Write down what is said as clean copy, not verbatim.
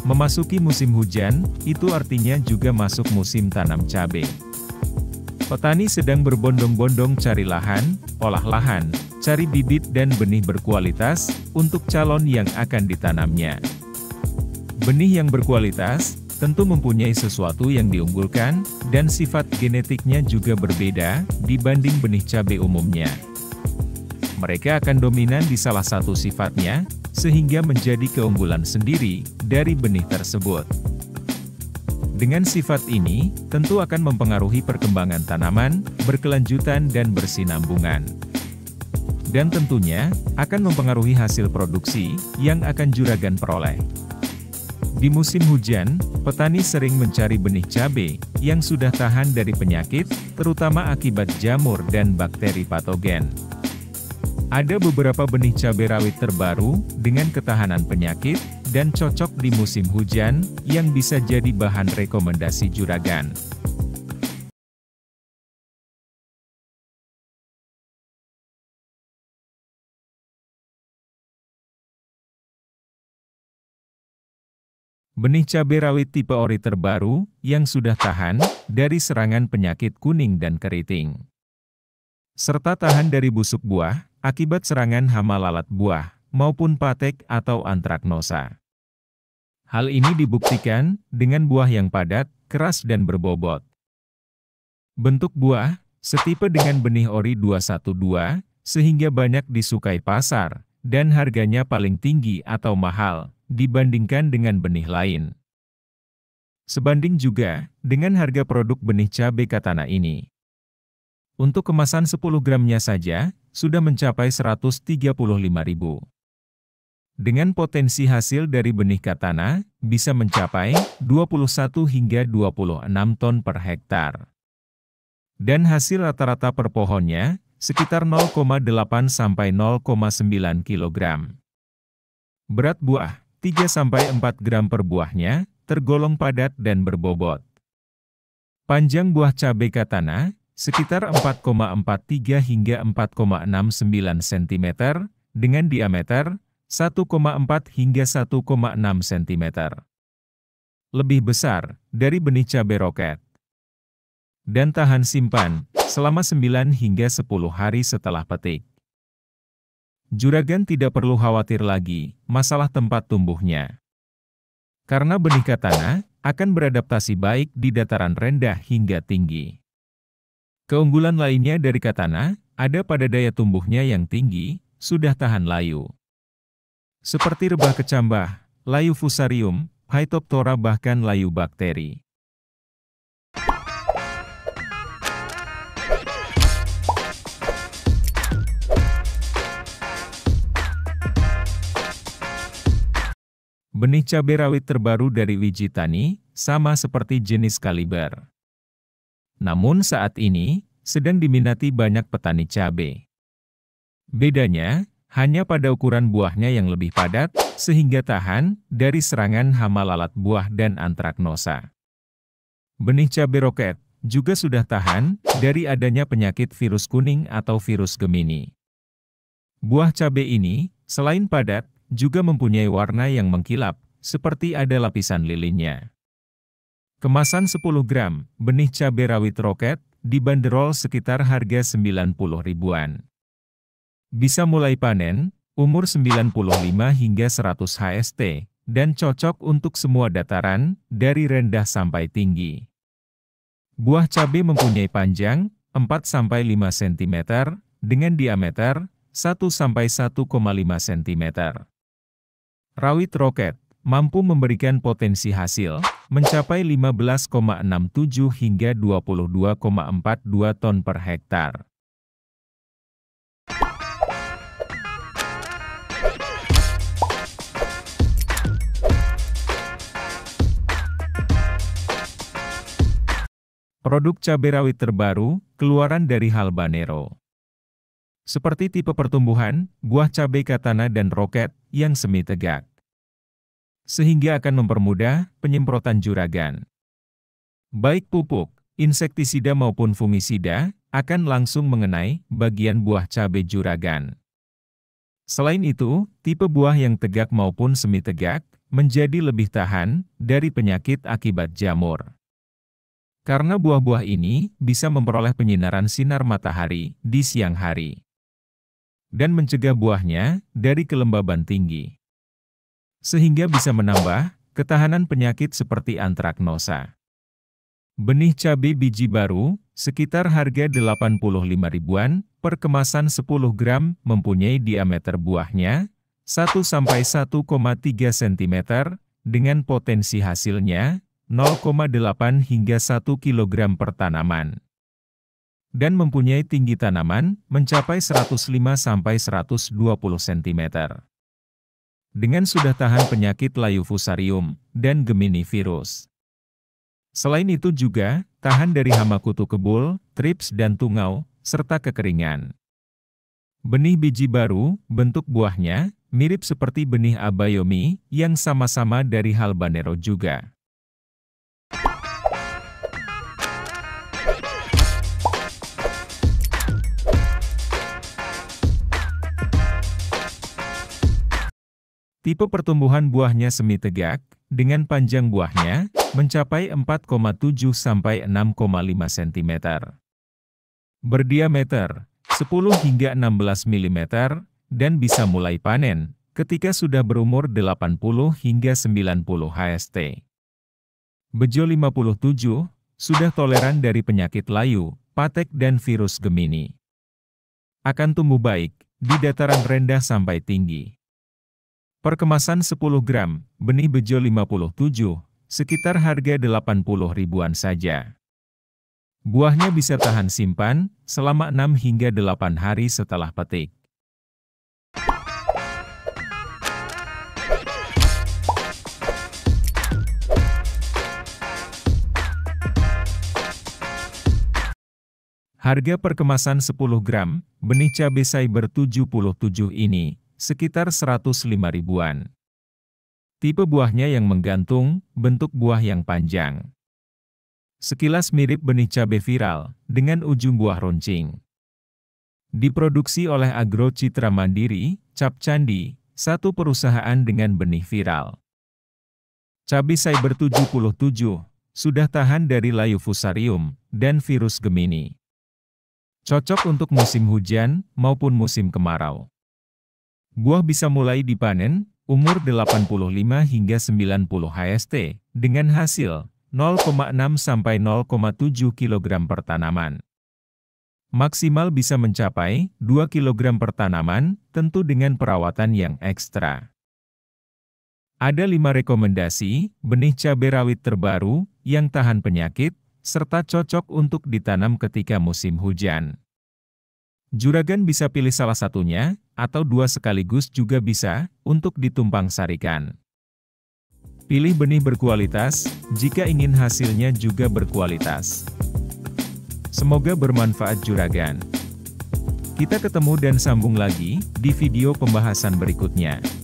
Memasuki musim hujan, itu artinya juga masuk musim tanam cabai. Petani sedang berbondong-bondong cari lahan, olah lahan, cari bibit dan benih berkualitas, untuk calon yang akan ditanamnya. Benih yang berkualitas, tentu mempunyai sesuatu yang diunggulkan, dan sifat genetiknya juga berbeda, dibanding benih cabai umumnya. Mereka akan dominan di salah satu sifatnya, sehingga menjadi keunggulan sendiri dari benih tersebut. Dengan sifat ini, tentu akan mempengaruhi perkembangan tanaman, berkelanjutan dan bersinambungan. Dan tentunya, akan mempengaruhi hasil produksi, yang akan juragan peroleh. Di musim hujan, petani sering mencari benih cabai, yang sudah tahan dari penyakit, terutama akibat jamur dan bakteri patogen. Ada beberapa benih cabai rawit terbaru, dengan ketahanan penyakit, dan cocok di musim hujan, yang bisa jadi bahan rekomendasi juragan. Benih cabai rawit tipe ori terbaru, yang sudah tahan, dari serangan penyakit kuning dan keriting. Serta tahan dari busuk buah, akibat serangan hama lalat buah, maupun patek atau antraknosa. Hal ini dibuktikan, dengan buah yang padat, keras dan berbobot. Bentuk buah, setipe dengan benih ori 212, sehingga banyak disukai pasar, dan harganya paling tinggi atau mahal, dibandingkan dengan benih lain. Sebanding juga, dengan harga produk benih cabai Katana ini. Untuk kemasan 10 gramnya saja, sudah mencapai Rp135.000. Dengan potensi hasil dari benih Katana, bisa mencapai 21 hingga 26 ton per hektar. Dan hasil rata-rata per pohonnya, sekitar 0,8 sampai 0,9 kg. Berat buah, 3-4 gram per buahnya, tergolong padat dan berbobot. Panjang buah cabai Katana, sekitar 4,43 hingga 4,69 cm, dengan diameter 1,4 hingga 1,6 cm. Lebih besar dari benih cabai roket. Dan tahan simpan, selama 9 hingga 10 hari setelah petik. Juragan tidak perlu khawatir lagi, masalah tempat tumbuhnya. Karena benih Katana, akan beradaptasi baik di dataran rendah hingga tinggi. Keunggulan lainnya dari Katana, ada pada daya tumbuhnya yang tinggi, sudah tahan layu. Seperti rebah kecambah, layu fusarium, Phytophthora bahkan layu bakteri. Benih cabai rawit terbaru dari Wijitani, sama seperti jenis Kaliber. Namun saat ini, sedang diminati banyak petani cabai. Bedanya, hanya pada ukuran buahnya yang lebih padat, sehingga tahan dari serangan hama lalat buah dan antraknosa. Benih cabai roket juga sudah tahan dari adanya penyakit virus kuning atau virus Gemini. Buah cabai ini, selain padat, juga mempunyai warna yang mengkilap, seperti ada lapisan lilinnya. Kemasan 10 gram, benih cabai rawit roket, dibanderol sekitar harga 90 ribuan. Bisa mulai panen, umur 95 hingga 100 HST, dan cocok untuk semua dataran, dari rendah sampai tinggi. Buah cabai mempunyai panjang, 4-5 cm, dengan diameter, 1-1,5 cm. Rawit roket, mampu memberikan potensi hasil, mencapai 15,67 hingga 22,42 ton per hektar. Produk cabai rawit terbaru, keluaran dari Halbanero. Seperti tipe pertumbuhan, buah cabai Katana dan roket, yang semi tegak. Sehingga akan mempermudah penyemprotan juragan. Baik pupuk, insektisida maupun fungisida, akan langsung mengenai bagian buah cabai juragan. Selain itu, tipe buah yang tegak maupun semi tegak, menjadi lebih tahan dari penyakit akibat jamur. Karena buah-buah ini bisa memperoleh penyinaran sinar matahari di siang hari dan mencegah buahnya dari kelembaban tinggi, sehingga bisa menambah ketahanan penyakit seperti antraknosa. Benih cabai biji baru, sekitar harga 85 ribuan per kemasan 10 gram, mempunyai diameter buahnya 1–1,3 cm, dengan potensi hasilnya 0,8 hingga 1 kg per tanaman. Dan mempunyai tinggi tanaman mencapai 105–120 cm. Dengan sudah tahan penyakit layu fusarium dan Gemini virus. Selain itu juga tahan dari hama kutu kebul, trips dan tungau, serta kekeringan. Benih biji baru, bentuk buahnya mirip seperti benih abayomi yang sama-sama dari habanero juga. Tipe pertumbuhan buahnya semi tegak, dengan panjang buahnya mencapai 4,7–6,5 cm. Berdiameter 10 hingga 16 mm, dan bisa mulai panen ketika sudah berumur 80 hingga 90 HST. Bejo 57, sudah toleran dari penyakit layu, patek dan virus Gemini. Akan tumbuh baik di dataran rendah sampai tinggi. Per kemasan 10 gram, benih bejo 57, sekitar harga 80 ribuan saja. Buahnya bisa tahan simpan selama 6 hingga 8 hari setelah petik. Harga per kemasan 10 gram, benih cabai Cyber 77 ini, sekitar 105 ribuan. Tipe buahnya yang menggantung, bentuk buah yang panjang. Sekilas mirip benih cabai viral, dengan ujung buah runcing. Diproduksi oleh Agro Citra Mandiri, Cap Candi, satu perusahaan dengan benih viral. Cabai Cyber 77, sudah tahan dari layu fusarium, dan virus Gemini. Cocok untuk musim hujan, maupun musim kemarau. Buah bisa mulai dipanen, umur 85 hingga 90 HST, dengan hasil 0,6–0,7 kg per tanaman. Maksimal bisa mencapai 2 kg per tanaman, tentu dengan perawatan yang ekstra. Ada 5 rekomendasi benih cabai rawit terbaru yang tahan penyakit, serta cocok untuk ditanam ketika musim hujan. Juragan bisa pilih salah satunya, atau 2 sekaligus juga bisa, untuk ditumpang sarikan. Pilih benih berkualitas, jika ingin hasilnya juga berkualitas. Semoga bermanfaat juragan. Kita ketemu dan sambung lagi, di video pembahasan berikutnya.